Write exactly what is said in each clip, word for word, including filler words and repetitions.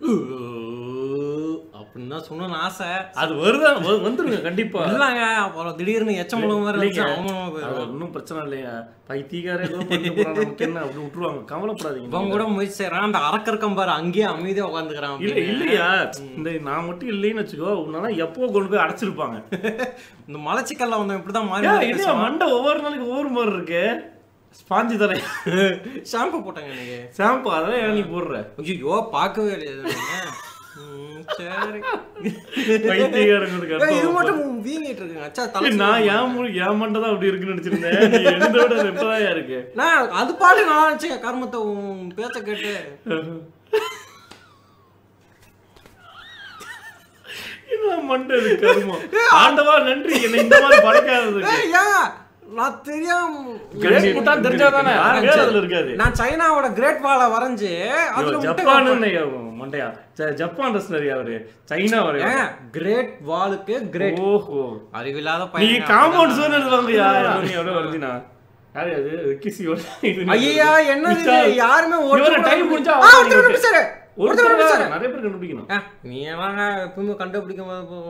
அப்படின்னா சொன்னு ஆசை. அது வருதான் வந்துருங்க கண்டிப்பா. இல்லங்க அப்புறம் திடீர்னு எச்சம் முழுங்க மாதிரி இருந்துச்சு. ஒன்றும் பிரச்சனை இல்லையா, பைத்தியக்காரே ஏதோ பண்ணி போறான் நமக்கு என்ன அப்படி விட்டுருவாங்க, கவலைப்படாதீங்க. இவங்க கூட முயற்சி செய்யறான், அந்த அரக்கருக்கம் பாரு அங்கேயே அமைதியா உட்காந்துக்கிறான். இல்ல இல்லையா, இந்த நான் மட்டும் இல்லைன்னு வச்சுக்கோ, உன்னால எப்போ கொண்டு போய் அடைச்சிருப்பாங்க. இந்த மலச்சிக்கல்ல வந்து இப்படிதான் மாறி இல்லையா, மண்டை ஒவ்வொரு நாளைக்கு ஒவ்வொரு மாதிரி இருக்கு. ஸ்பாஞ்சு தர ஷாம்பு போட்டாங்க நீங்க. ஷாம்பு அதான் ஏன் நீ போடுற? ஐயோ பார்க்கவே இல்லையா. சரி இது மட்டும் வீங்கிட்டு இருக்குங்க. நான் ஏன் என் மண்டை தான் அப்படி இருக்குன்னு நினைச்சிருந்தேன். என்னோட எப்பதான் இருக்கு நான் அது பாட்டு நான் நினைச்சேன் கர்மத்தை பேச்ச கேட்டு. மண்டை கர்மம். ஆண்டவா நன்றி என்ன இந்த மாதிரி படைக்காததுக்கு. நான் தெரியாம நான் சைனாவோட கிரேட் வால வரைஞ்சு ஜப்பான் மண்டையா ஜப்பான் அவரு சைனா கிரேட் வாலுக்கு கிரேட். ஓஹோ அறிவில்லாத பையன் காம்பவுண்ட் சுவர் எழுதுவாங்கயா. எவ்வளவு வருதுனா யாரு அது கிசி ஐயா என்னது யாருமே ஒரு டைம் முடிஞ்சா சரி ஒரு நிமிஷம் நிறைய பேர் கண்டுபிடிக்கணும். நீ என்னங்க எப்பவுமே கண்டுபிடிக்கும்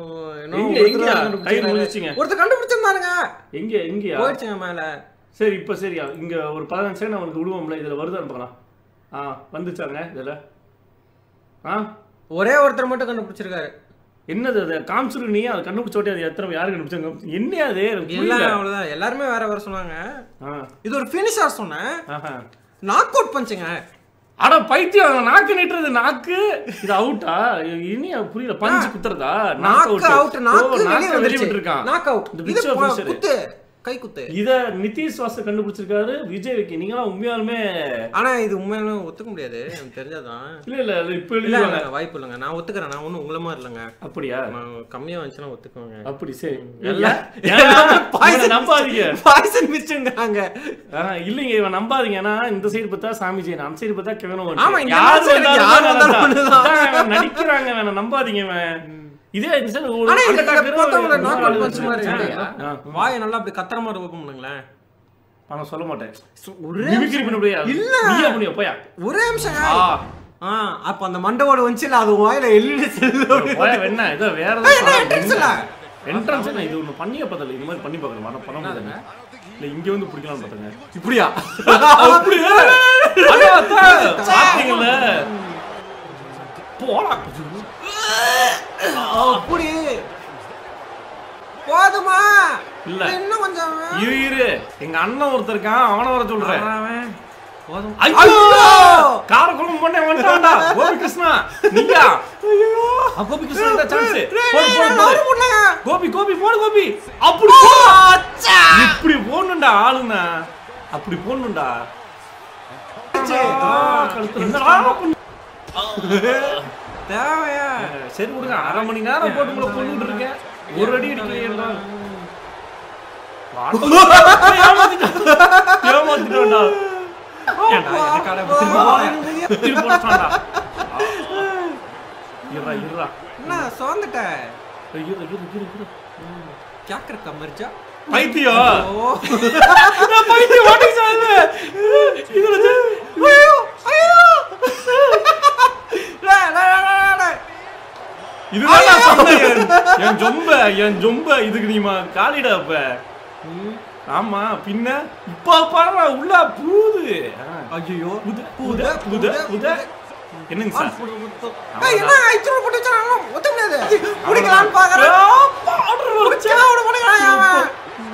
ஒருத்தர் கண்டுபிடிச்சிருந்தாருங்க. எங்க எங்க போயிடுச்சுங்க மேல. சரி இப்ப சரியா இங்க ஒரு பதினஞ்சு செகண்ட் அவனுக்கு விடுவோம்ல. இதுல வருதான்னு பார்க்கலாம். ஆ வந்துச்சாங்க இதுல. ஆ ஒரே ஒருத்தர் மட்டும் கண்டுபிடிச்சிருக்காரு. என்னது அது காமிச்சிரு நீ அதை கண்டுபிடிச்சோட்டே. அது எத்தனை யாரு கண்டுபிடிச்சாங்க என்ன அது எல்லாம் அவ்வளவுதான். எல்லாருமே வேற வேற சொன்னாங்க. இது ஒரு ஃபினிஷர் சொன்னேன். நாக் அவுட் பஞ்சுங்க. அட பைத்தியம், நாக்கு நீட்டுறது நாக்கு இது அவுட்டா? இனி புரியல. பஞ்சு குத்துறதா? நாக்கு அவுட். நாக்கு வெளிய விட்டுருக்கான். Knock out. இது குத்து கை குத்து. இத நிதிஷ் வாச கண்டுபிடிச்சிருக்காரு. விஜய் விக்கி நீங்க உண்மையாலுமே. ஆனா இது உண்மையாலுமே ஒத்துக்க முடியாது. எனக்கு தெரிஞ்சதான். இல்ல இல்ல இப்ப இல்ல வாய்ப்பு இல்லங்க. நான் ஒத்துக்கிறேன். நான் ஒண்ணும் உங்கள மாதிரி இல்லங்க. அப்படியா? நான் கம்மியா வந்துச்சுனா ஒத்துக்குவாங்க. அப்படி சரி. எல்லாம் பாய்சன் நம்பாதீங்க. பாய்சன் மிஸ்ட்ங்கறாங்க. இல்லங்க இவன் நம்பாதீங்க. ஏன்னா இந்த சைடு பார்த்தா சாமி ஜெயன், அந்த சைடு பார்த்தா கெவனோ. ஆமா யார் வந்தாலும் நடிக்கிறாங்க. வேணா நம்பாதீங்க. இவன் இதே வாயை நல்லா அப்படி கத்துற மாதிரி ஓபன் பண்ணுங்களேன். நான் சொல்ல மாட்டேன். ஒரே நிமிஷம். அப்ப அந்த மண்டவோட வந்துச்சுல அது வாயில எல்இடி செல் என்ன இதோ வேற என்ட்ரன்ஸ். இது ஒண்ணு பண்ணிய பார்த்தல இது மாதிரி பண்ணி பார்க்கணும். மன பண்ண முடியல. இல்ல இங்க வந்து பிடிக்கலாம் பார்த்தங்க. இப்படியா? அப்படியே பாத்தீங்களா? போடா அப்படி போதுமா? இல்ல இன்னும் கொஞ்சம் இரு இரு. எங்க அண்ணன் ஒருத்தர் இருக்கான், அவன வர சொல்றேன். போதும். ஐயோ காரக்குளம் பண்ணே வந்துட்டான்டா. கோபி கிருஷ்ணா நீயா? ஐயோ கோபி கிருஷ்ணா இந்த சான்ஸ். போடு போடு போடு. கோபி கோபி போடு கோபி. அப்படி போச்சா. இப்படி போணும்டா ஆளுனா. அப்படி போணும்டா. என்னடா தேவையா? சரி விடுங்க. அரை மணி நேரம் போட்டு உங்களை கொண்டுட்டு இருக்கேன். ஒரு அடி அடிக்கிறீங்களா? ஏமாத்திட்டோம்டா. என்ன சோந்துட்ட? கேக்குற கமர்ஜா பைத்தியம். பைத்தியம் வாட்டி சாவு. இதுல ஐயோ ஐயோ இதுதான் நான் சொன்னேன். என் ஜொம்ப என் ஜொம்ப இதுக்கு நீமா காலிடா. அப்ப ஆமா பின்ன இப்ப பாரு உள்ள பூது. ஐயோ புத புத புத புத என்னங்க சார்? என்ன ஐச்சோ போட்டு வச்சாங்க. ஒத்த முடியாது. புடிக்கலாம் பாக்குறேன். ஆர்டர் வச்சா அவன புடிக்கலாம் அவன்.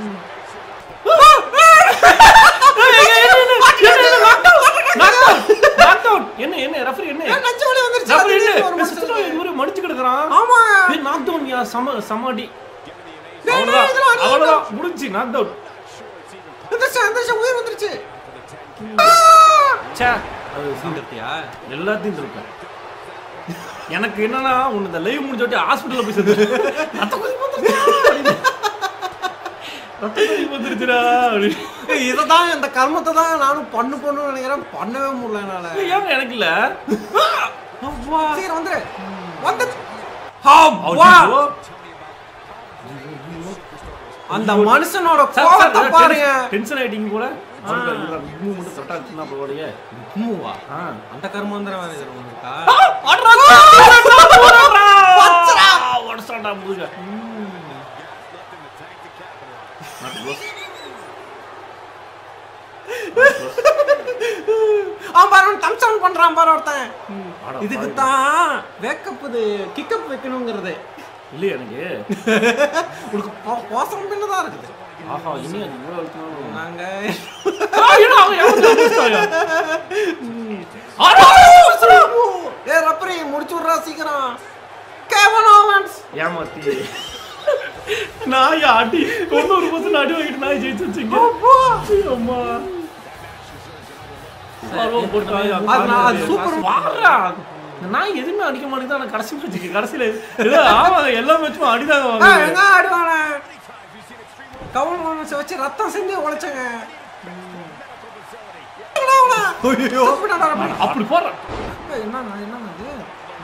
என்ன என்ன ரெஃபரி என்ன நச்சு வலி வந்துருச்சு. ரெஃபரி என்ன ஒரு மடிச்சு கிடக்குறான். ஆமா ஏ நாக் டவுன் யா சம சமாடி. அவ்வளவுதான் அவ்வளவுதான் முடிஞ்சு நாக் டவுன். இந்த சந்தோஷ உயிர் வந்துருச்சு. ச்சே அது சீந்தத்தியா எல்லாத்தையும் திருப்பேன். எனக்கு என்னன்னா உன்ன இந்த லைவ் முடிஞ்சோட்டி ஹாஸ்பிடல்ல போய் சேர்ந்து ரத்த கொதி வந்துருச்சு. ரத்த கொதி வந்துருச்சுடா. இததான் இந்த கர்மத்தை தான் நானும் பண்ணு பண்ணணும்னு நினைக்கிறேன். பண்ணவே முடியல என்னால. ஏன் எனக்கு இல்ல. அப்பா சீக்கிரம் வந்துரு. வந்து அந்த மனுஷனோட கோவத்தை பாருங்க. டென்ஷன் ஆயிட்டீங்க போல. இம்மு மட்டும் கரெக்டா இருக்குன்னா பரவாயில்லையே. இம்முவா ஆ அந்த கர்மந்திரம் வேற இது உனக்கா உடச்சாண்டா முதுக. அவன் பாரு தம்ஸ் ஆன் பண்றான் பாரு ஒருத்தன். இதுக்கு தான் வேக்கப் இது கிக்கப் வைக்கணுங்கிறது இல்லையா எனக்கு உனக்கு போசம் பின்னதான் இருக்குது. ஆஹா இனி அது இவ்வளோ அழுத்தணும். நாங்க ஏ ரப்பரி முடிச்சு விட்றா சீக்கிரம். கெவின் ஓவன்ஸ் ஏமாத்தி நாய் அடி தொண்ணூறு பர்சன்ட் அடி வாங்கிட்டு நாய் ஜெயிச்சு வச்சுங்க. அம்மா சூப்பர் வாடுறா. இந்த நாய் எதுவுமே அடிக்க மாட்டேங்குது. ஆனால் கடைசி மேட்சுக்கு கடைசியில் ஏதோ ஆமாங்க எல்லா மேட்சும் அடிதாங்க வாங்க. எங்க ஆடுவாங்க கவுன் ஓவன்ஸ் வச்சு ரத்தம் செஞ்சு உழைச்சங்க. அப்படி போடுறேன். என்ன என்ன இது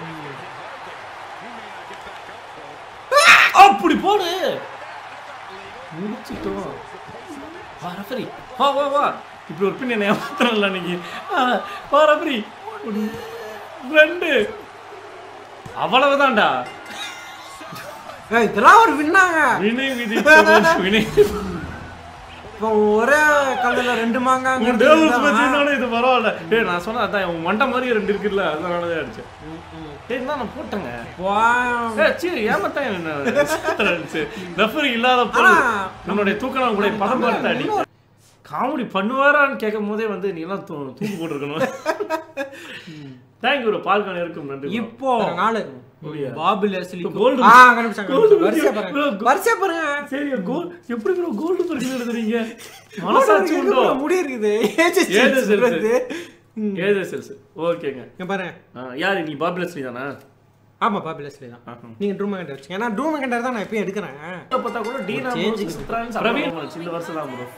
அப்படி போடு முடிச்சிட்டோம். வா ரெஃபரி வா வா வா. இப்படி ஒரு பின் என்ன ஏமாத்துறல அன்னைக்கு. வா ரெஃபரி ரெண்டு அவ்வளவுதான்டா. இதெல்லாம் ஒரு வின்னாங்க. வினை விதி வினை இப்போ ஒரே கல்லுல ரெண்டு மாங்காங்க. இது பரவாயில்ல. ஏய் நான் சொன்ன அதான் உன் மண்டை மாதிரி ரெண்டு இருக்குல்ல அதனாலதான் அடிச்சேன். ஏய் நான் போட்டேங்க. ஏய் சி ஏமாத்தான் என்ன ரெஃபரி இல்லாத போது நம்மளுடைய தூக்கணம் கூட பதம் பார்த்து அடி காமெடி பண்ணுவாரான்னு கேட்கும் போதே வந்து நீ எல்லாம் தூக்கு போட்டுருக்கணும். தேங்க்யூ பால்கான இருக்கும் நன்றி. இப்போ நாலு பாபு லெஸ்லி கோல்டு ஆ கண்டுபிடிச்சாங்க. வரிசையா பாருங்க வரிசையா பாருங்க. சரி கோல் எப்படி ப்ரோ கோல்டு பர்சன் எழுதுறீங்க? மனசாட்சி உண்டோ? முடி இருக்குது. ஏஜே செல்ஸ் ஏஜே செல்ஸ் ஓகேங்க. இங்க பாருங்க. யார் நீ பாபு லெஸ்லி தானா? ஆமா பாபு லெஸ்லி தான். நீங்க ட்ரூ மேகண்டர் வச்சீங்க. ஏன்னா ட்ரூ மேகண்டர் தான் நான் எப்பயும் எடுக்கிறேன். பார்த்தா கூட டீனா சுத்ரான் பிரவீன் இந்த வருஷம் தான் ப்ரோ.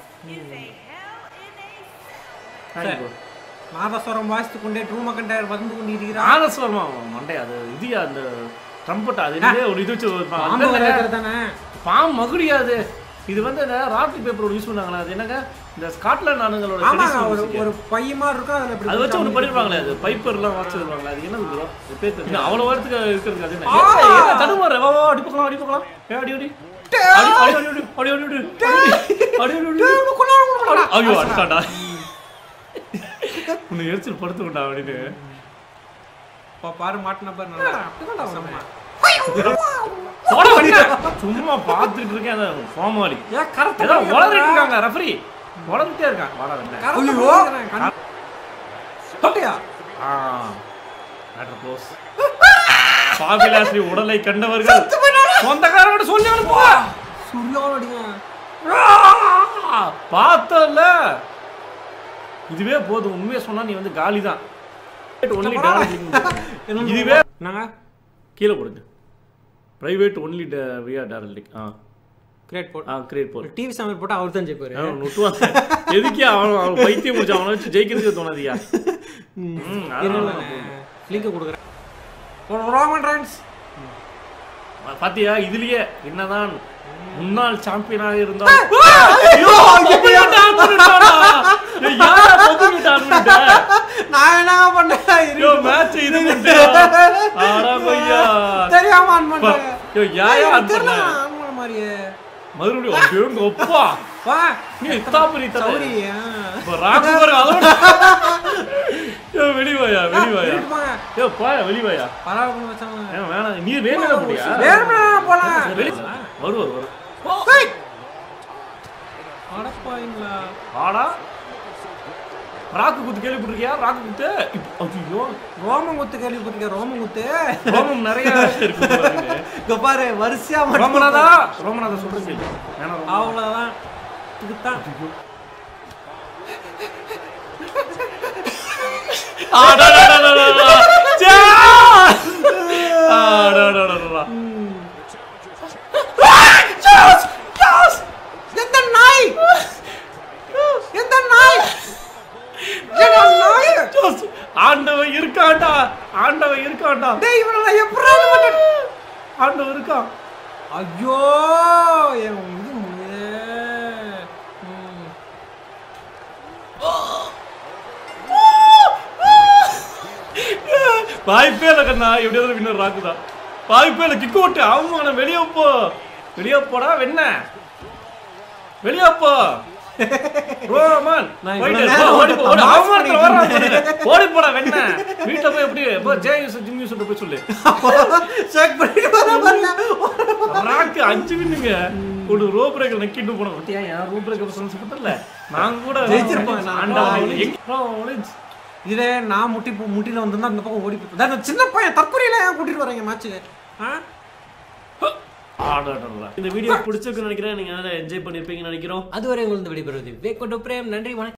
தேங்க்யூ நாதஸ்வரம் வாசித்து கொண்டே ட்ரூ மேகண்டர் வந்து கொண்டிருக்கிறார். நாதஸ்வரமா மண்டை அது இதுயா அந்த ட்ரம்பட் அதுலயே ஒரு இது வச்சு பாம்பு வரதுதானே. பாம் மகுடியாது. இது வந்து இந்த ராப்டி பேப்பர் யூஸ் பண்ணாங்களா? அது என்னங்க இந்த ஸ்காட்லாந்து நாடுகளோட ஒரு ஒரு பையமா இருக்கும். அதுல இப்படி அது வச்சு ஒன்னு பண்ணிருப்பாங்களே. அது பைப்பர்லாம் வச்சிருப்பாங்களே. அது என்னது ப்ரோ? பேர் தெரியல. அவ்வளவு வரதுக்கு இருக்கிறது அது என்ன? ஏய் தடுமாற வா வா அடி போலாம் அடி போலாம். ஏ அடி அடி அடி அடி அடி அடி அடி அடி அடி ஐயோ அடிச்சாடா. உன்னை எரிச்சல் படுத்துக்கிட்டா அப்படின்னு பாரு மாட்டின பாரு நல்லா அப்படிதான் சும்மா பார்த்துட்டு இருக்கேன். அந்த ஃபார்மாலி ஏதோ வளர்ந்துட்டு இருக்காங்க. ரெஃபரி வளர்ந்துட்டே இருக்கான். வளர்ந்துட்டேன் பாபிலாஸ்ரீ உடலை கண்டவர்கள் சொந்தக்காரோட சொல்லி அனுப்புவா. பார்த்தல இதுவே போதும். உண்மையை சொன்னா நீ வந்து காலி தான். இதுவே நாங்க கீழே கொடுங்க. Private only via darling. A great boat. A great boat. TV சமையல் போட்டு அவர் தான் ஜெயிப்பாரு. அவன் நுட்டுவாங்க. எதுக்கே அவன் அவன் பைத்தியம் முடிச்சு அவனை வச்சு ஜெயிக்கிறதுக்கு தோணாதியா? ம் லிங்க் கொடுக்குறேன். ரோமன் ரெயின்ஸ் பாத்தியா? இதுலயே என்னதான் முன்னாள் சாம்பியனாக இருந்தாலும் நான் என்ன பண்ணேன் மேட்ச் இது தெரியாம ஆன் பண்ணேன். மாதிரியே மறுபடியும் ஒப்பா வா நீ இத்தாபரி தவறி ராகு பாரு அதோட ஏ வெளிவாயா வெளிவாயா ஏ போயா வெளிவாயா பரவாயில்லை மச்சான். ஏ வேணாம் நீ வேணும்னா போடியா வேணும்னா போலாம். வரு வரு வரு அடப்பாயிங்களா ஆடா ராக்கு குத்து கேள்விப்பட்டிருக்கியா? ராக்கு குத்து ஐயோ ரோமம் குத்து கேள்விப்பட்டிருக்கியா? ரோமம் குத்து ரோமம் நிறைய இருக்கு. இங்க பாரு வரிசையா ரோமநாதா ரோமநாதா சொல்றது அவ்வளவுதான். இதுதான் எந்த நாய் எந்த நாய் ஆண்டவன் இருக்காண்டா ஆண்டவன் இருக்காண்டா. டேய் இவன எப்பறா ஆண்டவன் இருக்கான். ஐயோ இது வாய்ப்பே இல்லை கண்ணா, எப்படியாவது வின்னர் ராக்குதான். வாய்ப்பே இல்லை, கிக் ஓட்டு அவமான. வெளியே போ, வெளியே போடா வெண்ண, வெளியே போ. ரோமான் ஓடி போடா வெண்ண. வீட்டை போய் எப்படி ஜே யூஸ் ஜிம் யூஸ் போய் சொல்லு. ராக்கு அஞ்சு வின்னுங்க. ஒரு ரோ பிரேக்கர் நக்கிட்டு போனோம். ஏன் ரோ பிரேக்கர் சொல்லல, நாங்க கூட ஜெயிச்சிருப்போம். இதே நான் முட்டி முட்டில வந்து அந்த பக்கம் ஓடி போய் சின்ன பையன் தற்கொலையில கூட்டிட்டு வராங்க மேட்சுக்கு. இந்த வீடியோ பிடிச்சிருக்குன்னு நினைக்கிறேன். நீங்க என்ஜாய் பண்ணிருப்பீங்கன்னு நினைக்கிறோம். அதுவரை உங்களுக்கு விடைபெறுவது விவேக் பிரேம். நன்றி, வணக்கம்.